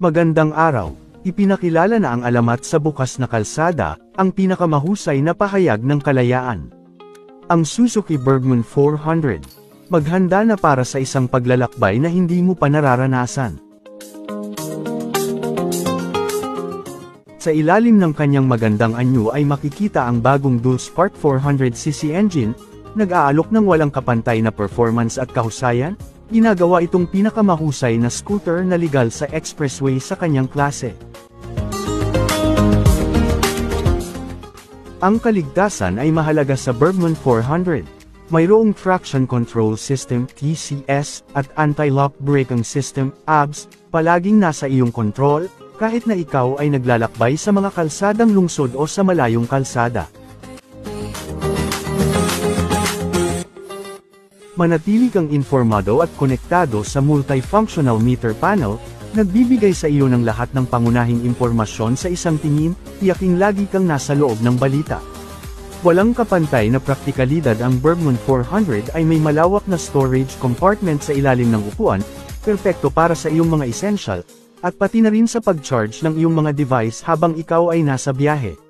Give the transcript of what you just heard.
Magandang araw. Ipinakilala na ang alamat sa bukas na kalsada, ang pinakamahusay na pahayag ng kalayaan. Ang Suzuki Bergman 400. Maghanda na para sa isang paglalakbay na hindi mo pa nararanasan. Sa ilalim ng kanyang magandang anyo ay makikita ang bagong Dualspark 400cc engine, nag-aalok ng walang kapantay na performance at kahusayan. Ginagawa itong pinakamahusay na scooter na legal sa expressway sa kanyang klase. Ang kaligtasan ay mahalaga sa Bergman 400. Mayroong traction control system (TCS) at anti-lock braking system (ABS), palaging nasa iyong kontrol, kahit na ikaw ay naglalakbay sa mga kalsadang lungsod o sa malayong kalsada. Manatili kang informado at konektado sa multifunctional meter panel, nagbibigay sa iyo ng lahat ng pangunahing impormasyon sa isang tingin, tiyaking lagi kang nasa loob ng balita. Walang kapantay na praktikalidad ang Bergman 400 ay may malawak na storage compartment sa ilalim ng upuan, perpekto para sa iyong mga essential, at pati na rin sa pag-charge ng iyong mga device habang ikaw ay nasa biyahe.